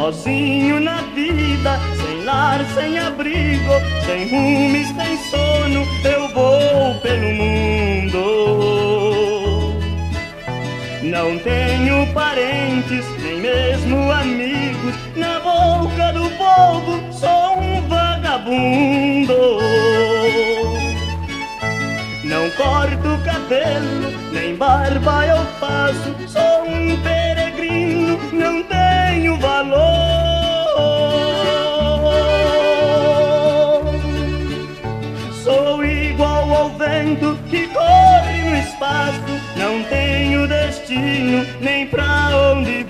sozinho na vida, sem lar, sem abrigo, sem rumo e sem sono, eu vou pelo mundo. Não tenho parentes, nem mesmo amigos, na boca do povo sou um vagabundo. Não corto cabelo, nem barba eu faço, sou um peregrino, não tenho valor. Sou igual ao vento que corre no espaço, não tenho destino, nem pra onde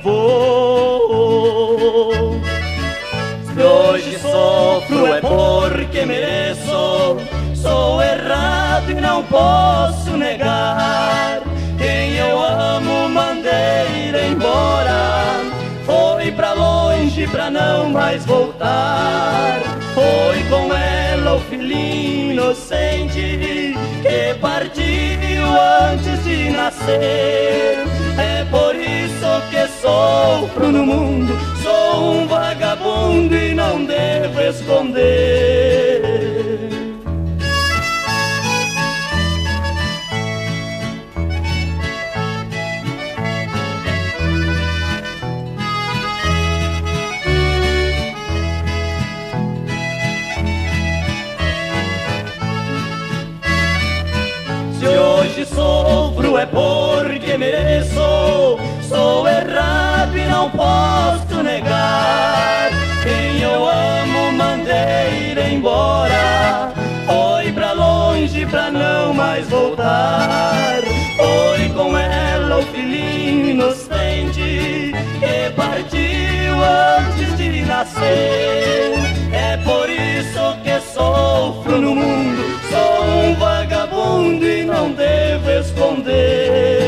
vou. Se hoje sofro é porque mereço, sou errado e não posso negar. Quem eu amo mandei ir embora, foi pra longe pra não mais voltar. Foi com ela o filhinho inocente que partiu antes de nascer. É por isso que sofro no mundo, sou um vagabundo e não devo esconder. Se hoje sofro é porque mereço, sou errado e não posso negar. Quem eu amo mandei ir embora, foi pra longe pra não mais voltar. Foi com ela o filhinho inocente que partiu antes de nascer. É por isso que sofro no mundo, sou um vagabundo e não devo esconder.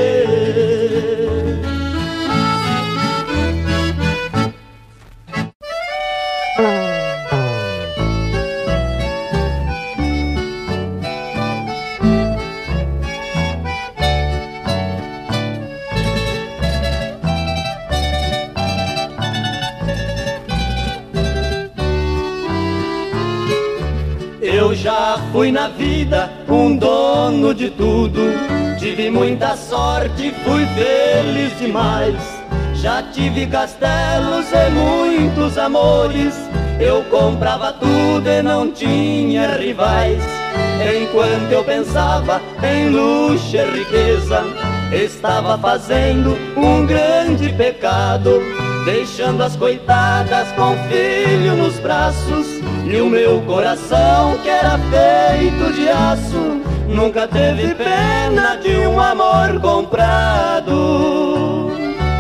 Eu já fui na vida um dono de tudo, tive muita sorte, fui feliz demais. Já tive castelos e muitos amores, eu comprava tudo e não tinha rivais. Enquanto eu pensava em luxo e riqueza, estava fazendo um grande pecado, deixando as coitadas com filho nos braços. E o meu coração, que era feito de aço, nunca teve pena de um amor comprado.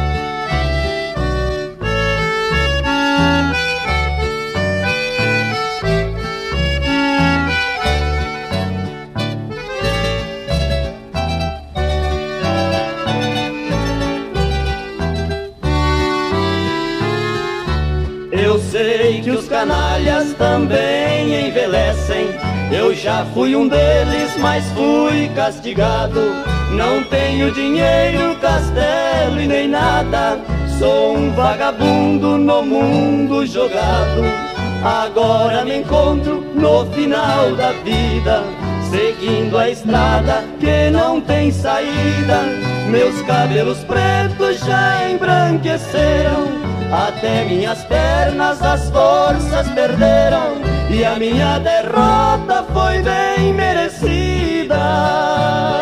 Eu sei que os canalhas também envelhecem, eu já fui um deles, mas fui castigado. Não tenho dinheiro, castelo e nem nada, sou um vagabundo no mundo jogado. Agora me encontro no final da vida, seguindo a estrada que não tem saída. Meus cabelos pretos já embranqueceram, até minhas pernas as forças perderam, e a minha derrota foi bem merecida.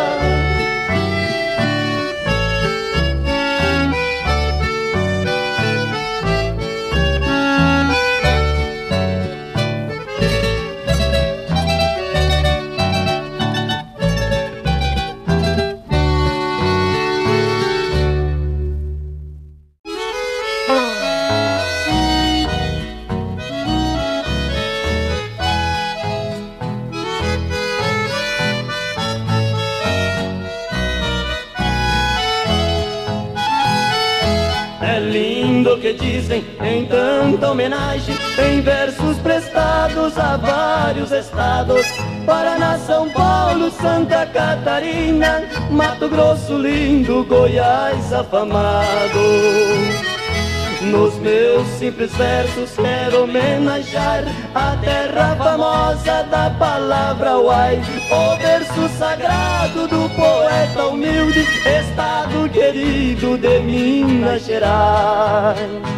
Que dizem em tanta homenagem, em versos prestados a vários estados: Paraná, São Paulo, Santa Catarina, Mato Grosso lindo, Goiás afamado. Nos meus simples versos quero homenagear a terra famosa da palavra uai, o verso sagrado do poeta humilde, estado querido de Minas Gerais.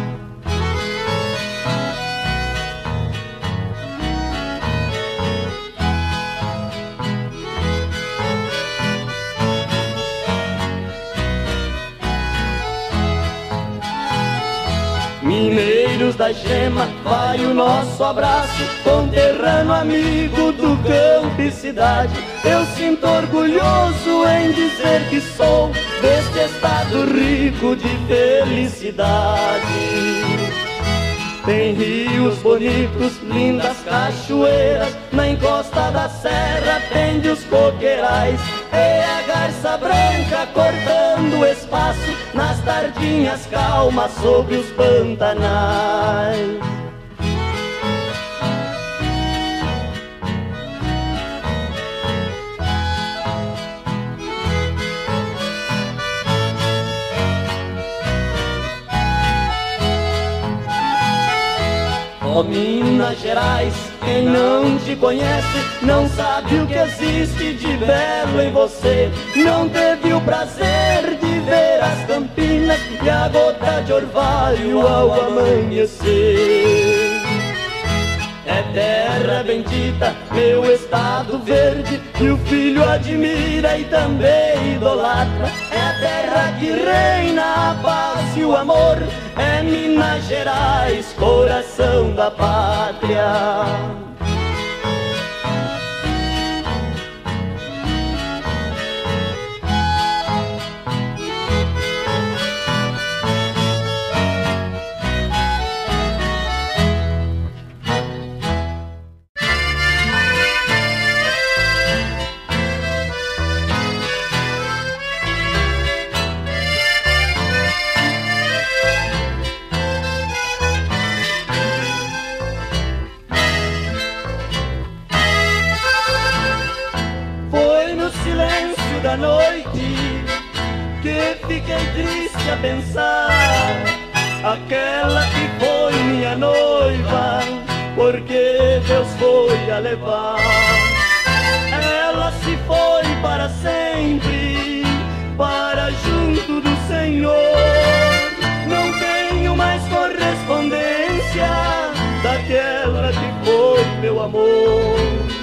Mineiros da Gema, vai o nosso abraço, conterrâneo amigo do campo e cidade. Eu sinto orgulhoso em dizer que sou deste estado rico de felicidade. Tem rios bonitos, lindas cachoeiras, na encosta da serra pende os coqueirais. E a garça branca cortando o espaço nas tardinhas calmas sobre os pantanais. Ó Minas Gerais, quem não te conhece não sabe o que existe de belo em você. Não teve o prazer de ver as campinas e a gota de orvalho ao amanhecer. É terra bendita, meu estado verde, que o filho admira e também idolatra. É a terra que reina a paz e o amor, é Minas Gerais, coração da pátria. Da noite que fiquei triste a pensar, aquela que foi minha noiva, porque Deus foi a levar. Ela se foi para sempre, para junto do Senhor. Não tenho mais correspondência daquela que foi meu amor.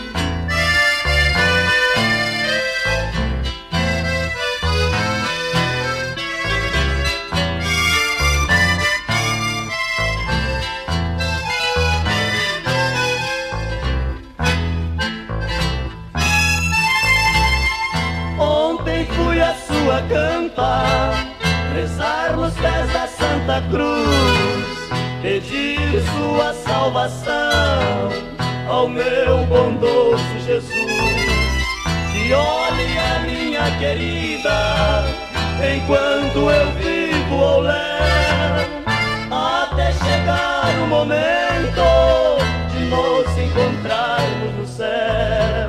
Campa, rezar nos pés da Santa Cruz, pedir sua salvação ao meu bondoso Jesus. Que olhe a minha querida, enquanto eu vivo ou levo, até chegar o momento de nos encontrarmos no céu.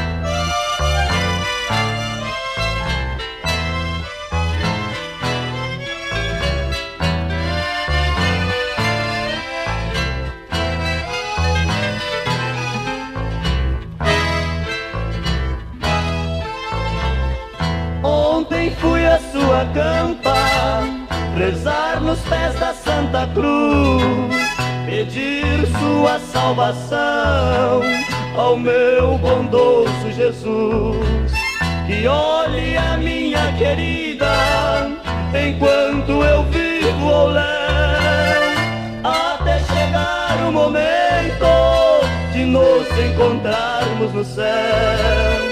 Fui à sua campa, rezar nos pés da Santa Cruz, pedir sua salvação ao meu bondoso Jesus. Que olhe a minha querida, enquanto eu vivo ou levo, até chegar o momento de nos encontrarmos no céu.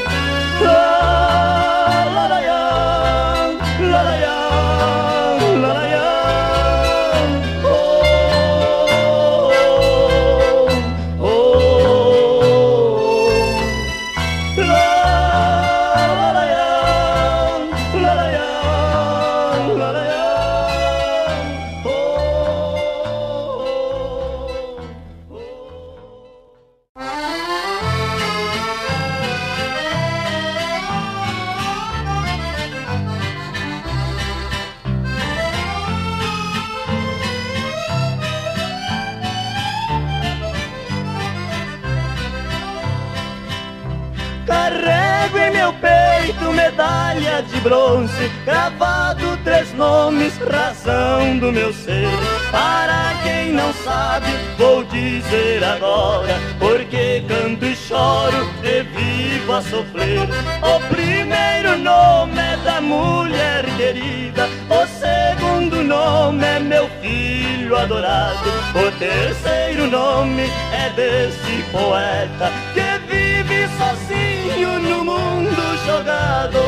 medalha de bronze, gravado 3 nomes, razão do meu ser. Para quem não sabe, vou dizer agora, porque canto e choro e vivo a sofrer. O primeiro nome é da mulher querida, o segundo nome é meu filho adorado, o terceiro nome é desse poeta que vive sozinho no mundo jogado.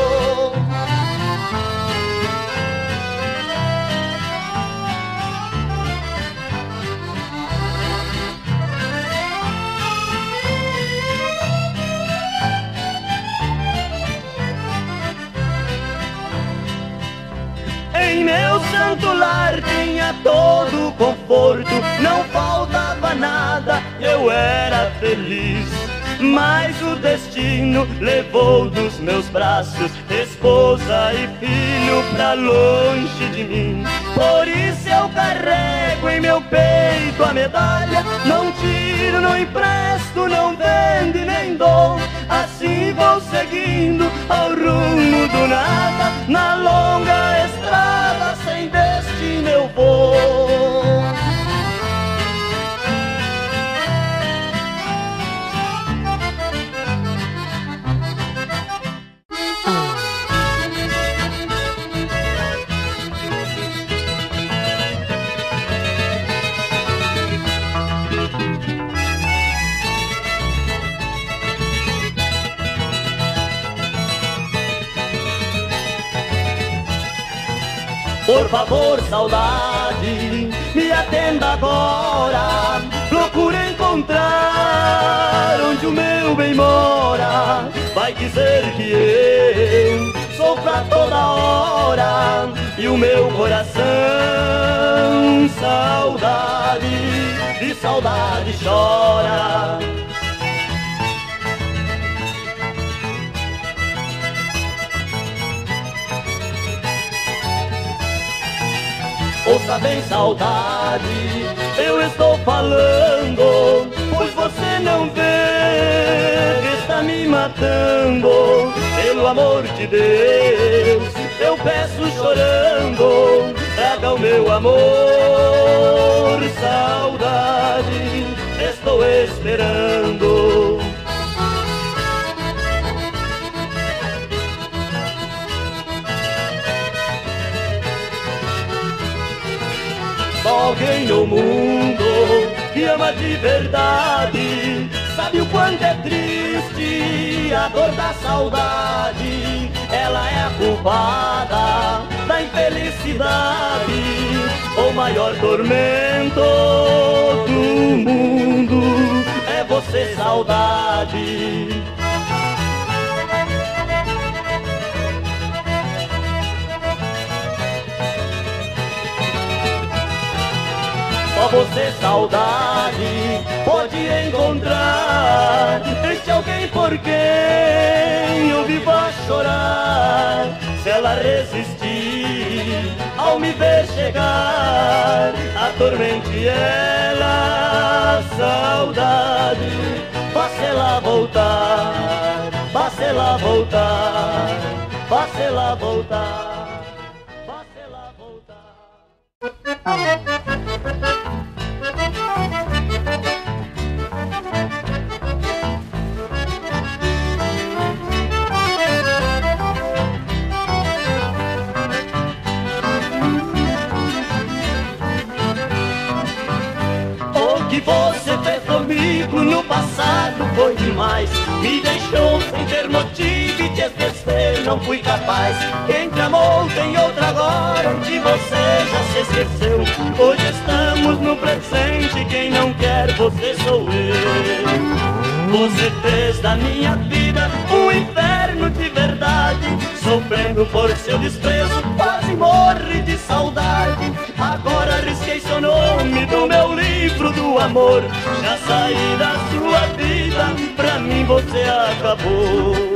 Em meu santo lar tinha todo conforto, não faltava nada, eu era feliz. Mas o destino levou dos meus braços esposa e filho pra longe de mim. Por isso eu carrego em meu peito a medalha, não tiro, não empresto, não vendo e nem dou. Assim vou seguindo ao rumo do nada, na longa estrada sem destino eu vou. Por favor, saudade, me atenda agora. Procuro encontrar onde o meu bem mora. Vai dizer que eu sou pra toda hora e o meu coração saudade, de saudade chora. Ouça bem, saudade, eu estou falando, pois você não vê que está me matando. Pelo amor de Deus, eu peço chorando, traga o meu amor, saudade, estou esperando. Só alguém no mundo que ama de verdade sabe o quanto é triste a dor da saudade. Ela é a culpada da infelicidade, o maior tormento do mundo é você, saudade. Só você, saudade, pode encontrar este alguém por quem eu vivo a chorar. Se ela resistir ao me ver chegar, atormente ela, saudade. Faça ela voltar, faça ela voltar, faça ela voltar, faça ela voltar. O que você fez comigo no passado foi demais. Me deixou sem ter motivo e te esquecer não fui capaz. Quem te amou tem outra agora, de você já se esqueceu. Hoje estamos no presente, quem não quer você sou eu. Você fez da minha vida um inferno de verdade. Sofrendo por seu desprezo, quase morre de saudade. Agora risquei seu nome do meu livro do amor. Já saí da sua vida, pra mim você acabou.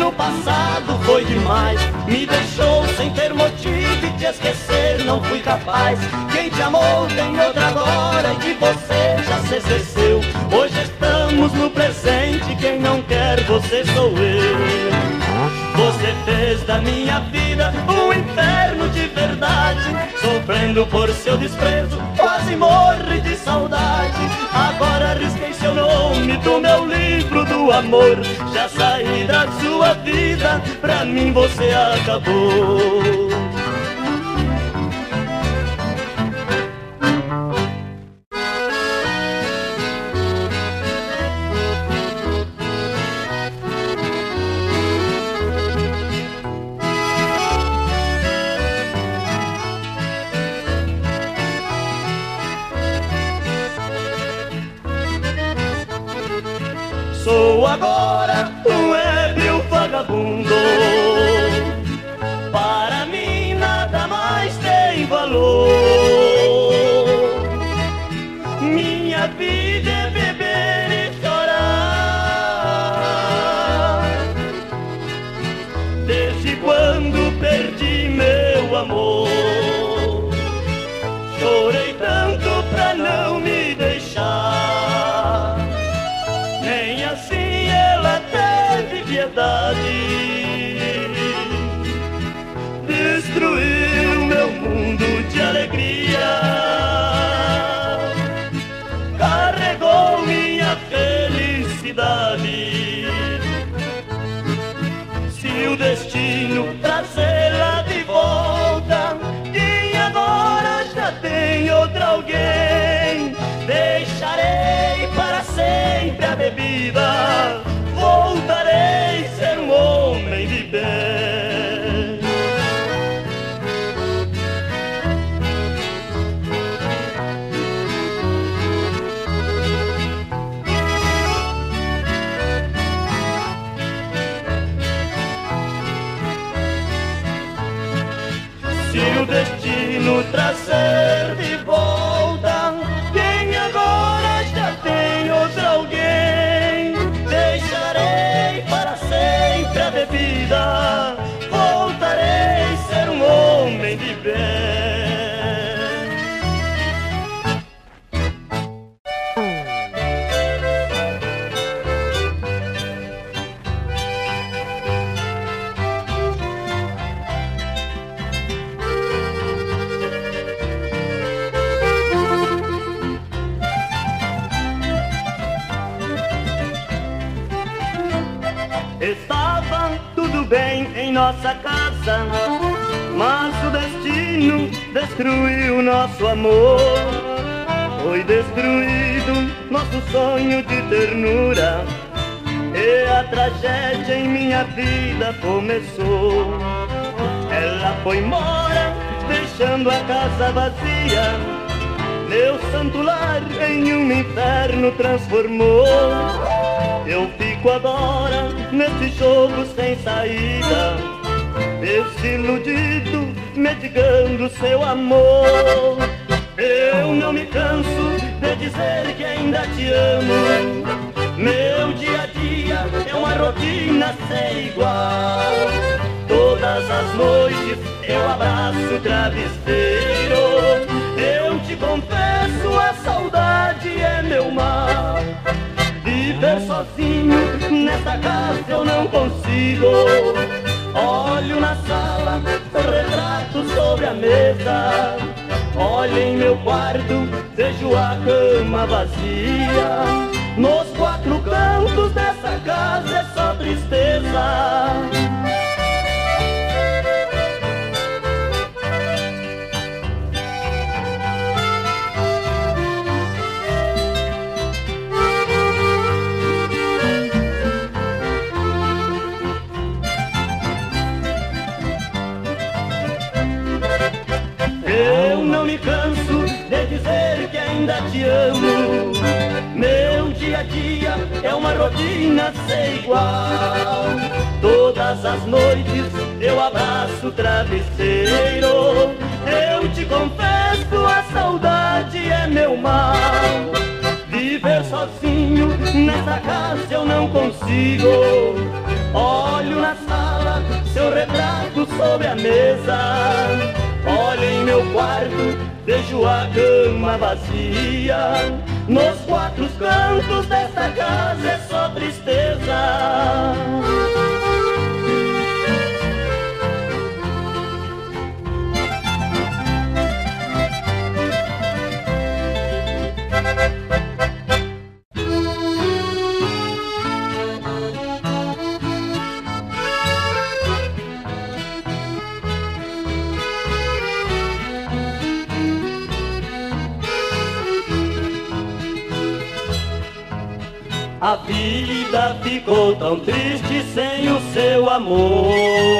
o passado foi demais. Me deixou sem ter motivo e te esquecer não fui capaz. Quem te amou tem outra agora e de você já se esqueceu. Hoje estamos no presente, quem não quer você sou eu. Você fez da minha vida um inferno de verdade. Sofrendo por seu desprezo, quase morre de saudade. Agora risquei seu nome do meu livro do amor. Já saí da sua vida, pra mim você acabou. Sou agora um ébrio vagabundo. Para mim nada mais tem valor. Minha vida é beber e chorar. Desde quando perdi meu amor, chorei tanto pra não me deixar. Nem assim ela teve piedade. Destruiu meu mundo de alegria. Carregou minha felicidade. Se o destino trazê-la de volta, quem agora já tem outro alguém, deixarei para sempre a bebida, voltarei a ser um homem de bem. Se o destino trazer de volta, quem agora já tem outro alguém, deixarei para sempre a bebida, voltarei a ser um homem de bem. Estava tudo bem em nossa casa, mas o destino destruiu nosso amor. Foi destruído nosso sonho de ternura, e a tragédia em minha vida começou. Ela foi embora, deixando a casa vazia. Meu santo lar em um inferno transformou. Eu fico agora nesse jogo sem saída, desiludido, mendigando seu amor. Eu não me canso de dizer que ainda te amo. Meu dia a dia é uma rotina sem igual. Todas as noites eu abraço o travesseiro. Eu te confesso, a saudade é meu mal. Viver sozinho nessa casa eu não consigo. Olho na sala, retrato sobre a mesa. Olho em meu quarto, vejo a cama vazia. Nos quatro cantos dessa casa é só tristeza. Eu não me canso de dizer que ainda te amo. Meu dia a dia é uma rotina sem igual. Todas as noites eu abraço o travesseiro. Eu te confesso, a saudade é meu mal. Viver sozinho nessa casa eu não consigo. Olho na sala, seu retrato sobre a mesa. Olho em meu quarto, vejo a cama vazia. Nos quatro cantos desta casa é só tristeza. A vida ficou tão triste sem o seu amor.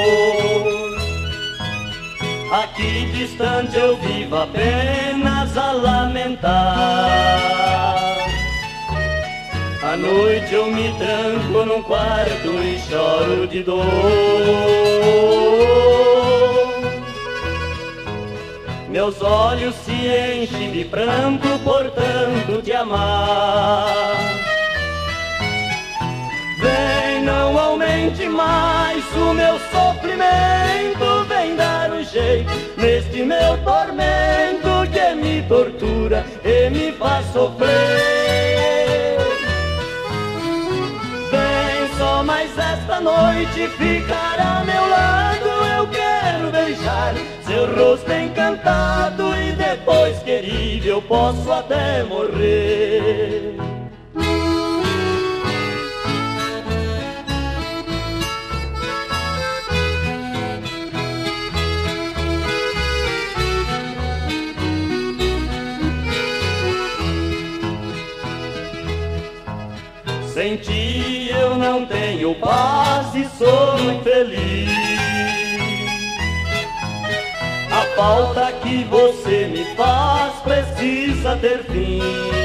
Aqui distante eu vivo apenas a lamentar. À noite eu me tranco num quarto e choro de dor. Meus olhos se enchem de pranto por tanto te amar. Vem, não aumente mais o meu sofrimento. Vem dar um jeito neste meu tormento que me tortura e me faz sofrer. Vem, só mais esta noite ficar a meu lado. Eu quero beijar seu rosto encantado e depois, querido, eu posso até morrer. Sem ti eu não tenho paz e sou infeliz. A falta que você me faz precisa ter fim.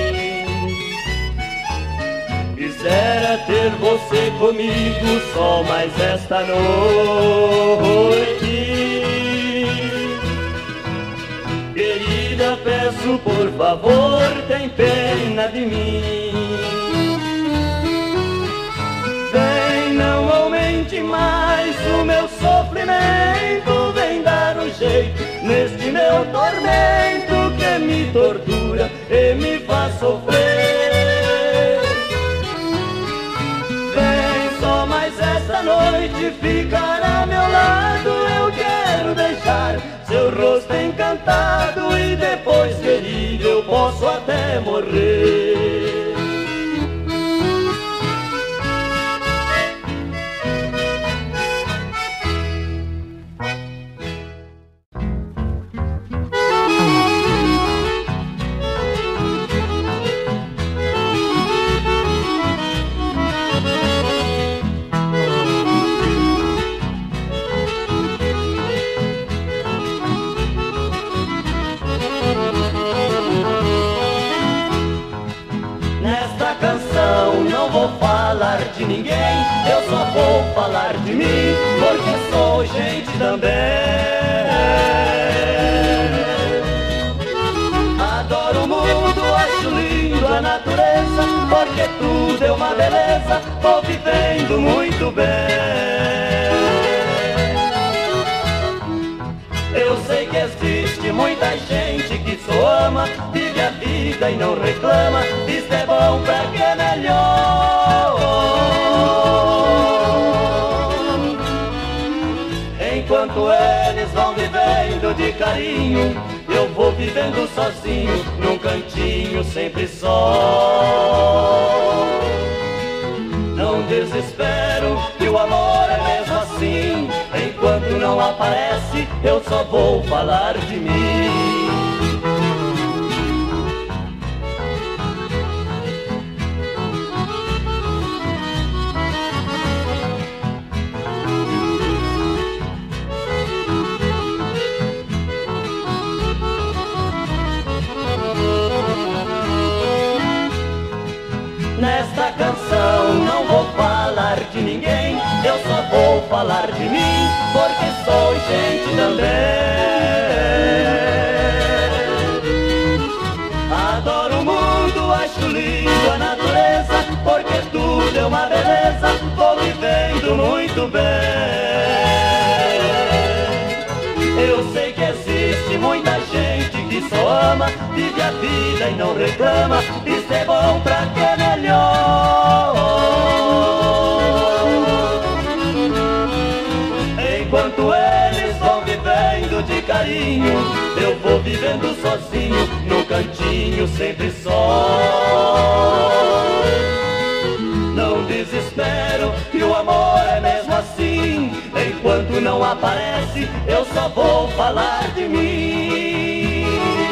Quisera ter você comigo só mais esta noite. Querida, peço por favor, tem pena de mim. Mais o meu sofrimento, vem dar um jeito neste meu tormento que me tortura e me faz sofrer. Vem, só mais esta noite ficar a meu lado. Eu quero deixar seu rosto encantado e depois, querido, eu posso até morrer. De ninguém, eu só vou falar de mim, porque sou gente também. Adoro o mundo, acho lindo a natureza, porque tudo é uma beleza, vou vivendo muito bem. Eu sei que existe muita gente que só ama, vive a vida e não reclama, isto é bom pra que é melhor. Enquanto eles vão vivendo de carinho, eu vou vivendo sozinho, num cantinho sempre só. Não desespero, que o amor é mesmo assim. Enquanto não aparece, eu só vou falar de mim. Nesta canção não vou falar de ninguém, eu só vou falar de mim, porque sou gente também. Adoro o mundo, acho lindo a natureza, porque tudo é uma beleza, vou vivendo isso muito bem. Eu sei que existe muita gente que só ama, vive a vida e não reclama. Isso é bom pra que é melhor. Enquanto eles vão vivendo de carinho, eu vou vivendo sozinho, no cantinho sempre só. Não desespero, que o amor é mesmo assim. Enquanto não aparece, eu só vou falar de mim.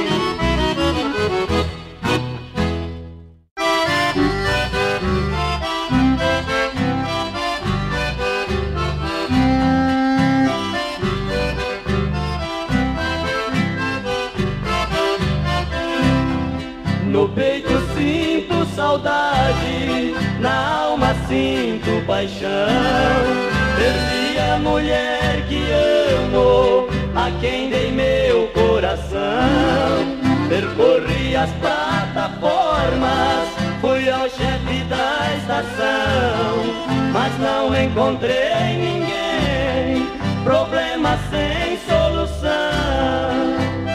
No peito sinto saudade, na alma sinto paixão. Perdi a mulher que amo, a quem dei meu coração. Percorri as plataformas, fui ao chefe da estação, mas não encontrei ninguém, problema sem solução.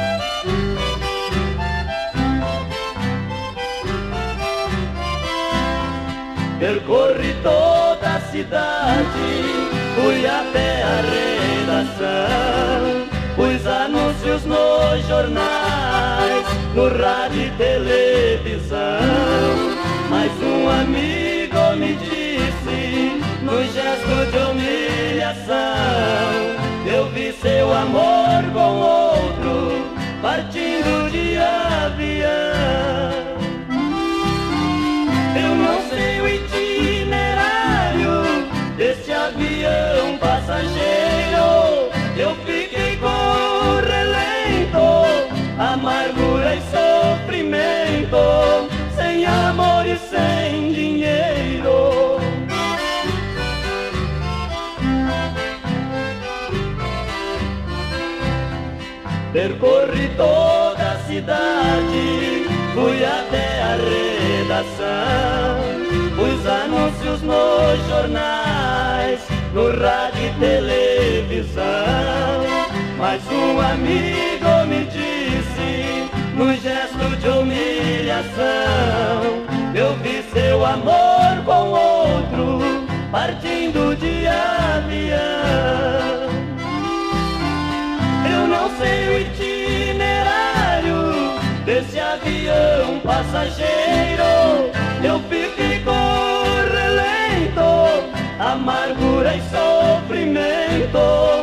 Percorri toda a cidade, fui até a redação, pus anúncios nos jornais, no rádio e televisão. Mas um amigo me disse, no gesto de humilhação, eu vi seu amor com outro, partindo de avião. Eu não sei o itinerário desse avião passageiro. Eu fiquei com relento, amargura e sofrimento, sem amor e sem dinheiro. Percorri toda a cidade, fui até a redação, pus anúncios nos jornais, no rádio e televisão. Mas um amigo me disse, no gesto de humilhação, eu vi seu amor com outro, partindo de avião. Eu não sei o itinerário desse avião passageiro. Eu fiquei com relento, amargura e sofrimento,